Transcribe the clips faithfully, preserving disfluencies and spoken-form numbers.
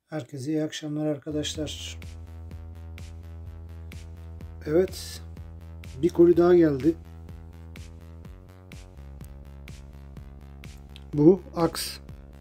Herkese iyi akşamlar arkadaşlar. Evet, bir koli daha geldi. Bu aks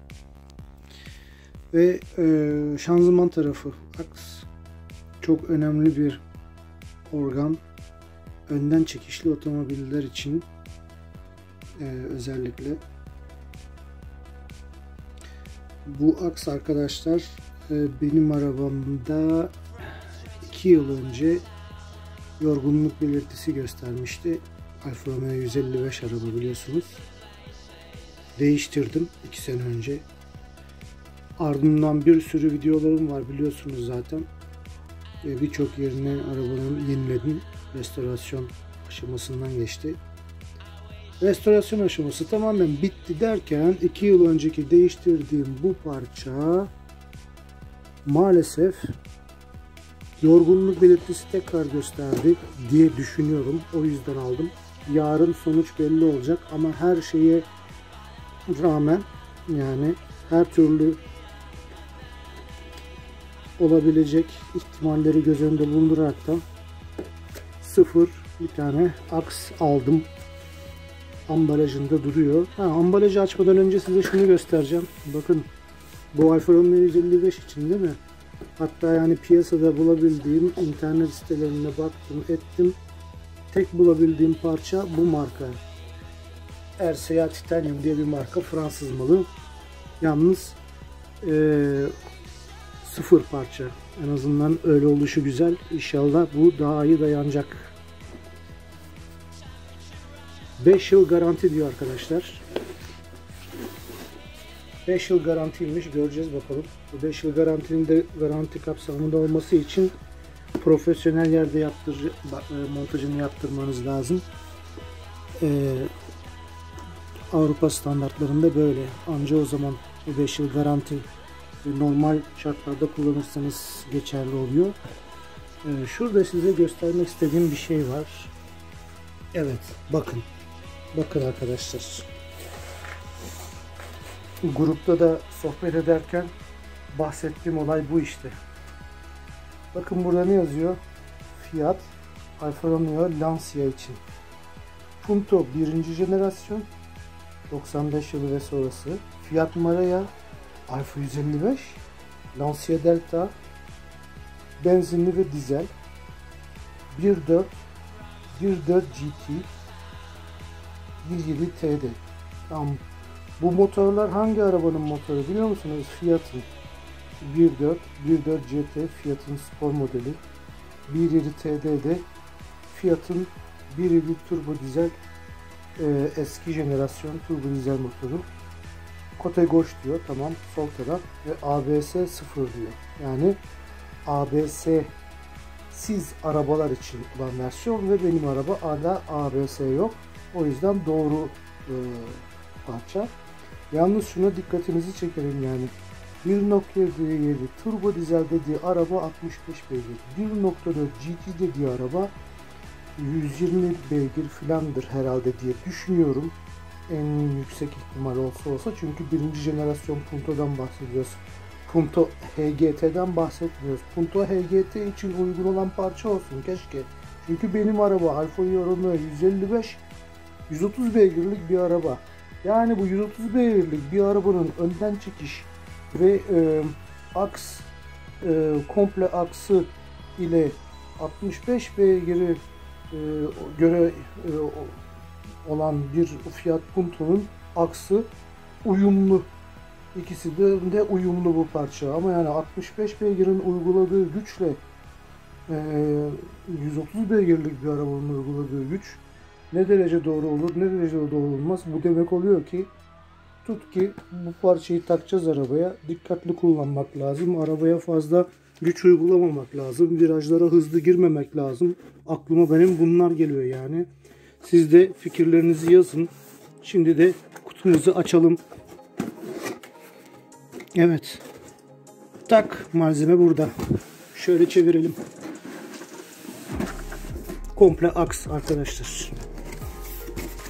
ve e, şanzıman tarafı. Aks çok önemli bir organ. Önden çekişli otomobiller için e, özellikle. Bu aks arkadaşlar e, benim arabamda iki yıl önce yorgunluk belirtisi göstermişti. Alfa Romeo yüz elli beş araba biliyorsunuz. Değiştirdim iki sene önce. Ardından bir sürü videolarım var biliyorsunuz zaten. E, Birçok yerine arabanın yeniledim. Restorasyon aşamasından geçti. Restorasyon aşaması tamamen bitti derken iki yıl önceki değiştirdiğim bu parça maalesef yorgunluk belirtisi tekrar gösterdi diye düşünüyorum. O yüzden aldım. Yarın sonuç belli olacak ama her şeye rağmen, yani her türlü olabilecek ihtimalleri göz önünde bulunduraraktan sıfır bir tane aks aldım. Ambalajında duruyor. Ha, ambalajı açmadan önce size şunu göstereceğim. Bakın, bu Alfa Romeo yüz elli beş için değil mi? Hatta yani piyasada bulabildiğim, internet sitelerine baktım ettim. Tek bulabildiğim parça bu marka. R C A Titanium diye bir marka, Fransız malı. Yalnız ee, sıfır parça. En azından öyle oluşu güzel. İnşallah bu daha iyi dayanacak. beş yıl garanti diyor arkadaşlar. beş yıl garantiymiş. Göreceğiz bakalım. Bu beş yıl garantinin de garanti kapsamında olması için profesyonel yerde yaptır, montajını yaptırmanız lazım. Ee, Avrupa standartlarında böyle. Anca o zaman bu beş yıl garanti normal şartlarda kullanırsanız geçerli oluyor. Ee, şurada size göstermek istediğim bir şey var. Evet, bakın. Bakın arkadaşlar. Grupta da sohbet ederken bahsettiğim olay bu işte. Bakın burada ne yazıyor? Fiat Alfa Romeo Lancia için. Punto birinci jenerasyon doksan beş yılı ve sonrası. Fiat Marea Alfa yüz elli beş, Lancia Delta benzinli ve dizel bir nokta dört bir nokta dört G T bir nokta yedi T D. Tamam. Bu motorlar hangi arabanın motoru biliyor musunuz? Fiat'ın bir nokta dört bir nokta dört C T Fiat'ın spor modeli. bir nokta yedi T D'de Fiat'ın bir nokta yedi turbo dizel e, eski jenerasyon turbo dizel motoru. Kote Gauche diyor, tamam, sol taraf, ve A B S sıfır diyor. Yani A B S'siz arabalar için olan versiyon ve benim araba hala A B S yok. O yüzden doğru e, parça. Yalnız şuna dikkatinizi çekelim, yani bir nokta yedi turbo dizel dediği araba altmış beş beygir. bir nokta dört G T dediği araba yüz yirmi beygir filandır herhalde diye düşünüyorum. En yüksek ihtimal olsa olsa, çünkü birinci jenerasyon Punto'dan bahsediyoruz. Punto H G T'den bahsetmiyoruz. Punto H G T için uygun olan parça olsun keşke. Çünkü benim araba Alfa Romeo yüz elli beş yüz otuz beygirlik bir araba. Yani bu yüz otuz beygirlik bir arabanın önden çekiş ve e, aks e, komple aksı ile altmış beş beygiri e, göre e, olan bir Fiat Punto'nun aksı uyumlu. İkisi de, de uyumlu bu parça. Ama yani altmış beş beygirin uyguladığı güçle e, yüz otuz beygirlik bir arabanın uyguladığı güç ne derece doğru olur, ne derece doğru olmaz. Bu demek oluyor ki, tut ki bu parçayı takacağız arabaya. Dikkatli kullanmak lazım. Arabaya fazla güç uygulamamak lazım. Virajlara hızlı girmemek lazım. Aklıma benim bunlar geliyor yani. Siz de fikirlerinizi yazın. Şimdi de kutumuzu açalım. Evet. Tak, malzeme burada. Şöyle çevirelim. Komple aks arkadaşlar.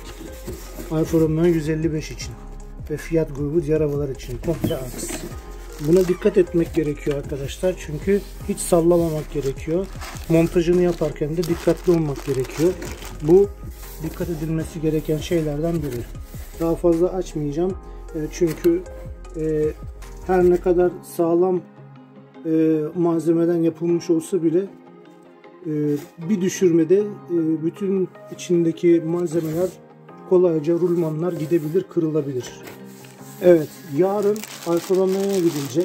Alfa Romeo yüz elli beş için ve Fiat grubu diğer arabalar için komple aks. Buna dikkat etmek gerekiyor arkadaşlar. Çünkü hiç sallamamak gerekiyor. Montajını yaparken de dikkatli olmak gerekiyor. Bu dikkat edilmesi gereken şeylerden biri. Daha fazla açmayacağım. Çünkü her ne kadar sağlam malzemeden yapılmış olsa bile bir düşürmede bütün içindeki malzemeler kolayca, rulmanlar gidebilir, kırılabilir. Evet, yarın Alfa Romeo'ya gidilecek.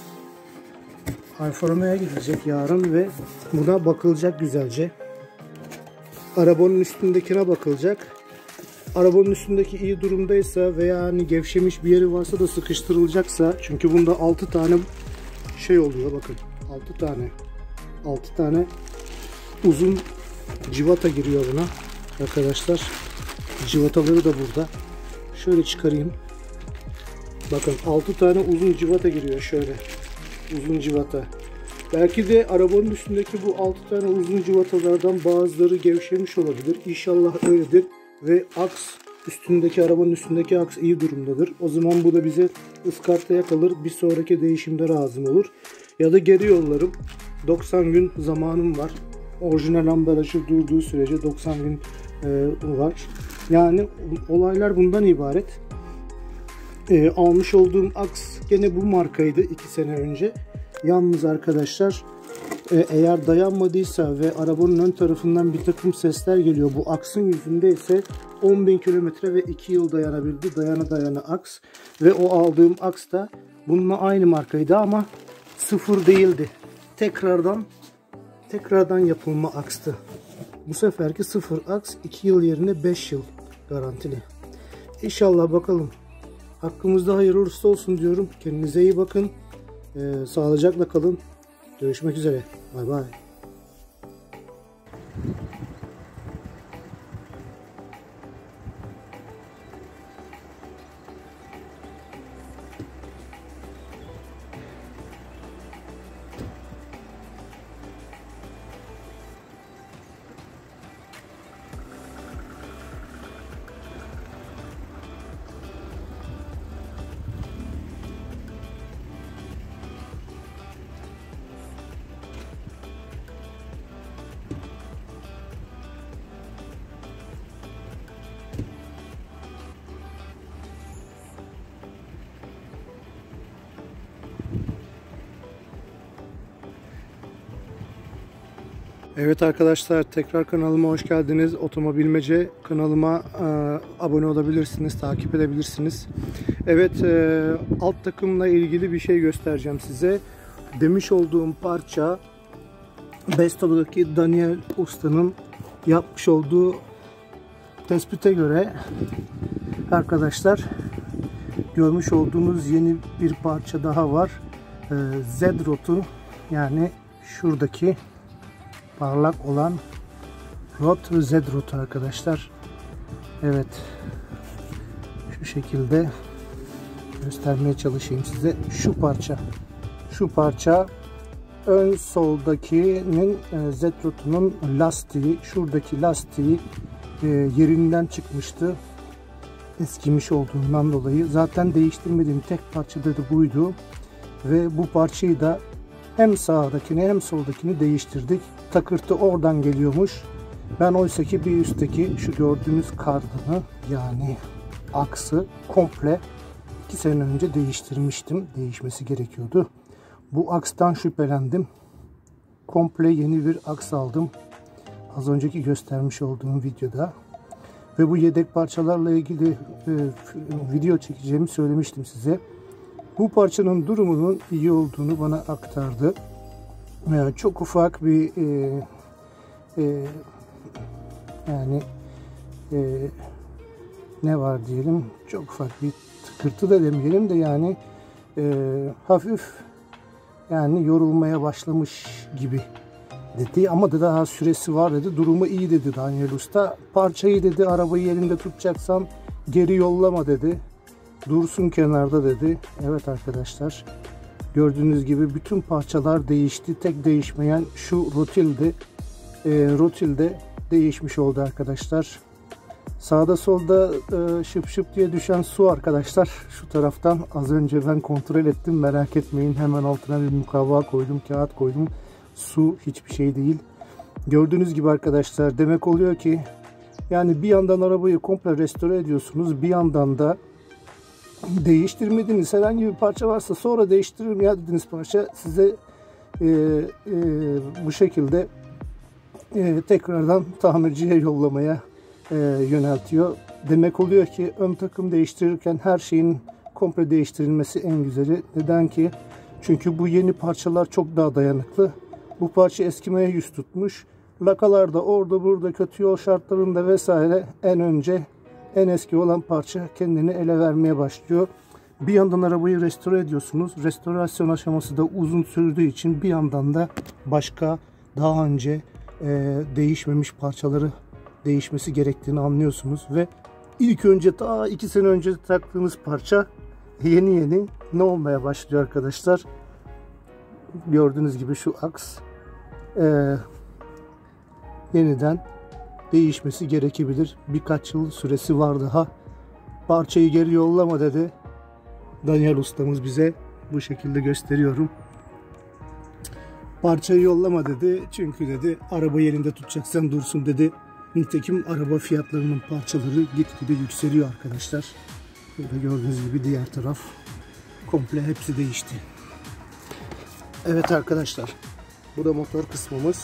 Alfa Romeo'ya gidilecek yarın ve buna bakılacak güzelce. Arabanın üstündekine bakılacak. Arabanın üstündeki iyi durumdaysa veya hani gevşemiş bir yeri varsa da sıkıştırılacaksa, çünkü bunda altı tane şey oluyor, bakın. altı tane. altı tane uzun civata giriyor buna arkadaşlar. Civataları da burada. Şöyle çıkarayım. Bakın altı tane uzun civata giriyor şöyle. Uzun civata. Belki de arabanın üstündeki bu altı tane uzun civatalardan bazıları gevşemiş olabilir. İnşallah öyledir. Ve aks, üstündeki arabanın üstündeki aks iyi durumdadır. O zaman bu da bize ıskartaya kalır. Bir sonraki değişimde lazım olur. Ya da geri yollarım. doksan gün zamanım var. Orijinal ambalajı durduğu sürece doksan gün e, var. Yani olaylar bundan ibaret. E, almış olduğum aks gene bu markaydı iki sene önce. Yalnız arkadaşlar e, eğer dayanmadıysa ve arabanın ön tarafından bir takım sesler geliyor. Bu aksın yüzünde ise on bin kilometre ve iki yıl dayanabildi. Dayana dayana aks. Ve o aldığım aks da bununla aynı markaydı ama sıfır değildi. Tekrardan tekrardan yapılma akstı. Bu seferki sıfır aks iki yıl yerine beş yıl garantili. İnşallah bakalım. Hakkımızda hayırlı uğurlu olsun diyorum. Kendinize iyi bakın. Ee, sağlıcakla kalın. Görüşmek üzere. Bay bay. Evet arkadaşlar, tekrar kanalıma hoş geldiniz. Otomobilmece kanalıma e, abone olabilirsiniz, takip edebilirsiniz. Evet, e, alt takımla ilgili bir şey göstereceğim size. Demiş olduğum parça Besto'daki Daniel Usta'nın yapmış olduğu tespite göre arkadaşlar, görmüş olduğunuz yeni bir parça daha var. E, Z-Rot'u, yani şuradaki parlak olan rot ve Z-Rot arkadaşlar. Evet, şu şekilde göstermeye çalışayım size. Şu parça şu parça ön soldakinin Z-Rot'unun lastiği, şuradaki lastiği yerinden çıkmıştı, eskimiş olduğundan dolayı. Zaten değiştirmediğim tek parça da buydu ve bu parçayı da hem sağdakini hem soldakini değiştirdik. Takırtı oradan geliyormuş. Ben oysaki bir üstteki şu gördüğünüz kardanı, yani aksı komple iki sene önce değiştirmiştim. Değişmesi gerekiyordu. Bu akstan şüphelendim. Komple yeni bir aks aldım. Az önceki göstermiş olduğum videoda. Ve bu yedek parçalarla ilgili e, video çekeceğimi söylemiştim size. Bu parçanın durumunun iyi olduğunu bana aktardı. Yani çok ufak bir e, e, yani e, ne var diyelim, çok ufak bir tıkırtı da demeyelim de yani e, hafif, yani yorulmaya başlamış gibi dedi, ama da daha süresi var dedi. Durumu iyi dedi Daniel Usta. Parçayı dedi, arabayı elinde tutacaksan geri yollama dedi. Dursun kenarda dedi. Evet arkadaşlar, gördüğünüz gibi bütün parçalar değişti. Tek değişmeyen şu rotildi. E, rotilde değişmiş oldu arkadaşlar. Sağda solda e, şıp şıp diye düşen su arkadaşlar. Şu taraftan az önce ben kontrol ettim. Merak etmeyin, hemen altına bir mukavva koydum, kağıt koydum. Su hiçbir şey değil. Gördüğünüz gibi arkadaşlar, demek oluyor ki yani bir yandan arabayı komple restore ediyorsunuz, bir yandan da değiştirmediğiniz herhangi bir parça varsa sonra değiştiririm ya dediğiniz parça size e, e, bu şekilde e, tekrardan tamirciye yollamaya e, yöneltiyor. Demek oluyor ki ön takım değiştirirken her şeyin komple değiştirilmesi en güzeli. Neden ki? Çünkü bu yeni parçalar çok daha dayanıklı. Bu parça eskimeye yüz tutmuş. Lakalarda orada burada kötü yol şartlarında vesaire en önce en eski olan parça kendini ele vermeye başlıyor. Bir yandan arabayı restore ediyorsunuz. Restorasyon aşaması da uzun sürdüğü için bir yandan da başka daha önce e, değişmemiş parçaları değişmesi gerektiğini anlıyorsunuz ve ilk önce daha iki sene önce taktığınız parça yeni yeni ne olmaya başlıyor arkadaşlar? Gördüğünüz gibi şu aks e, yeniden değişmesi gerekebilir. Birkaç yıl süresi var daha. Parçayı geri yollama dedi Daniel ustamız bize. Bu şekilde gösteriyorum. Parçayı yollama dedi. Çünkü dedi araba yerinde tutacaksan dursun dedi. Nitekim araba fiyatlarının parçaları gitgide yükseliyor arkadaşlar. Burada gördüğünüz gibi diğer taraf komple hepsi değişti. Evet arkadaşlar. Bu da motor kısmımız.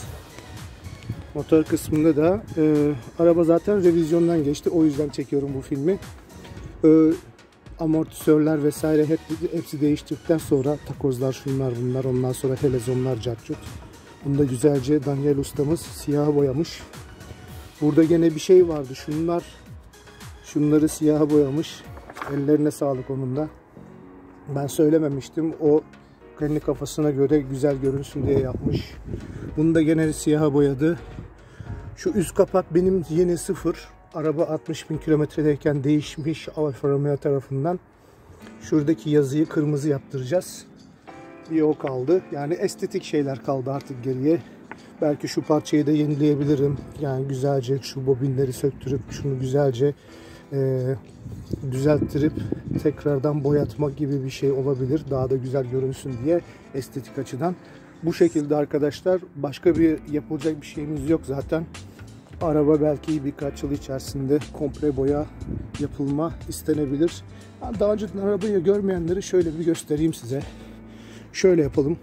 Motor kısmında da e, araba zaten revizyondan geçti. O yüzden çekiyorum bu filmi. E, amortisörler vesaire hep, hepsi değiştirdikten sonra takozlar, şunlar bunlar, ondan sonra helezonlar, carcut. Bunu da güzelce Daniel ustamız siyaha boyamış. Burada gene bir şey vardı. Şunlar, şunları siyaha boyamış. Ellerine sağlık onun da. Ben söylememiştim. O kendi kafasına göre güzel görünsün diye yapmış. Bunu da gene siyaha boyadı. Şu üst kapak benim yeni sıfır. Araba altmış bin kilometredeyken değişmiş Alfa Romeo tarafından. Şuradaki yazıyı kırmızı yaptıracağız. Bir o kaldı. Yani estetik şeyler kaldı artık geriye. Belki şu parçayı da yenileyebilirim. Yani güzelce şu bobinleri söktürüp şunu güzelce e, düzelttirip tekrardan boyatmak gibi bir şey olabilir. Daha da güzel görünsün diye estetik açıdan. Bu şekilde arkadaşlar, başka bir yapılacak bir şeyimiz yok zaten. Araba belki birkaç yıl içerisinde komple boya yapılma istenebilir. Daha önceden arabayı görmeyenleri şöyle bir göstereyim size. Şöyle yapalım.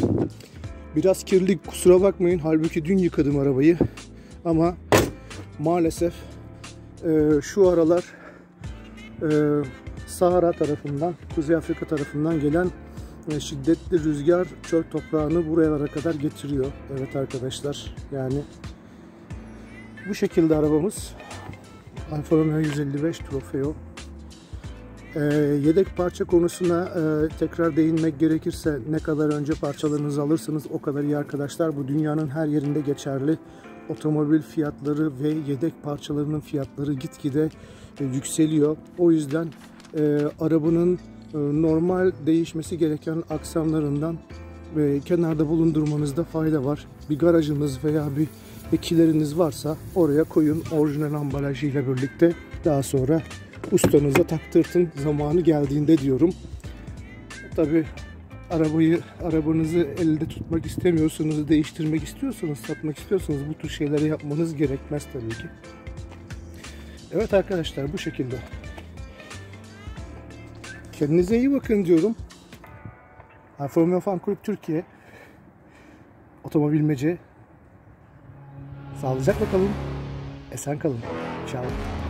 Biraz kirli, kusura bakmayın. Halbuki dün yıkadım arabayı. Ama maalesef e, şu aralar e, Sahara tarafından, Kuzey Afrika tarafından gelen e, şiddetli rüzgar çöl toprağını buralara kadar getiriyor. Evet arkadaşlar, yani bu şekilde arabamız. Alfa Romeo yüz elli beş Trofeo. E, yedek parça konusuna e, tekrar değinmek gerekirse, ne kadar önce parçalarınızı alırsanız o kadar iyi arkadaşlar. Bu dünyanın her yerinde geçerli. Otomobil fiyatları ve yedek parçalarının fiyatları gitgide e, yükseliyor. O yüzden e, arabanın e, normal değişmesi gereken aksamlarından ve kenarda bulundurmanızda fayda var. Bir garajınız veya bir ekileriniz varsa oraya koyun orijinal ambalajıyla birlikte. Daha sonra ustanıza taktırtın zamanı geldiğinde diyorum. Tabi arabayı, arabanızı elde tutmak istemiyorsanız, değiştirmek istiyorsanız, satmak istiyorsanız bu tür şeyleri yapmanız gerekmez tabii ki. Evet arkadaşlar, bu şekilde. Kendinize iyi bakın diyorum. Alfa Romeo Fan Kulüp Türkiye Otomobilmece. Sağlıcakla kalın. Esen kalın. Ciao.